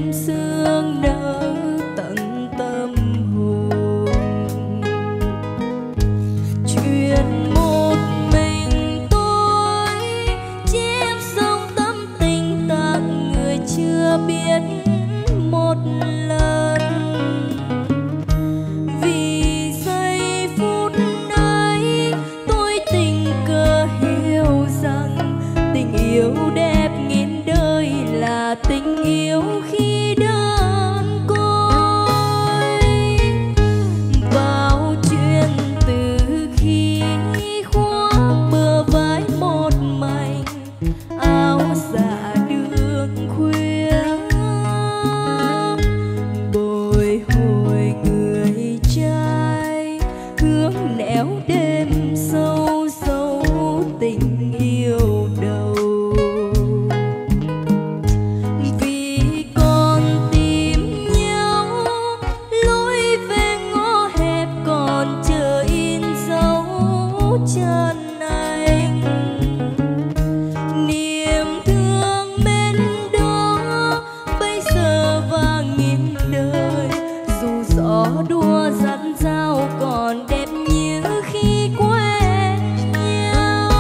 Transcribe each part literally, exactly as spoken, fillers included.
sương nở tận tâm hồn. Chuyện một mình tôi chép xong tâm tình tặng người chưa biết một lần. Vì giây phút ấy tôi tình cờ hiểu rằng tình yêu đẹp nghìn đời là tình yêu khi đơn côi. Bao chuyện từ khi khoác bờ vai một mảnh áo dạ đường khuya, bồi hồi người trai hướng nẻo đêm sâu sâu tình yêu đầu. Vì còn tìm nhau lối về ngõ hẹp còn chờ in dấu chân anh. Niềm thương mến đó bây giờ vang nghìn đời, dù gió đua dắt dao còn đẹp như khi quen nhau.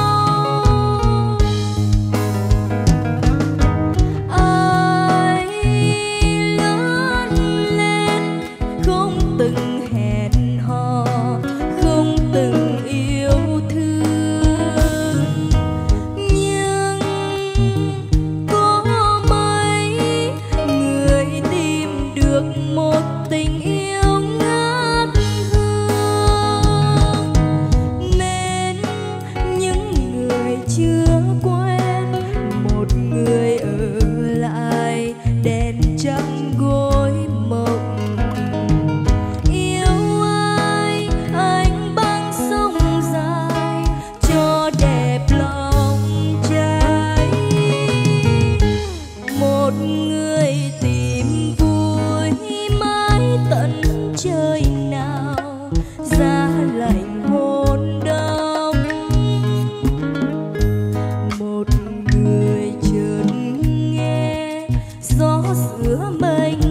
Ai lớn lên không từng hẹn hò, không từng yêu thương, nhưng có mấy người tìm được một tình yêu ngát hương. Mến những người chưa quen, một người ở lại đèn trắng gối mộng. Yêu ai anh băng sông dài cho đẹp lòng trai. Một người tìm vui mãi tận trời nào, giá lạnh hôn đông. Một người chợt nghe gió giữa mênh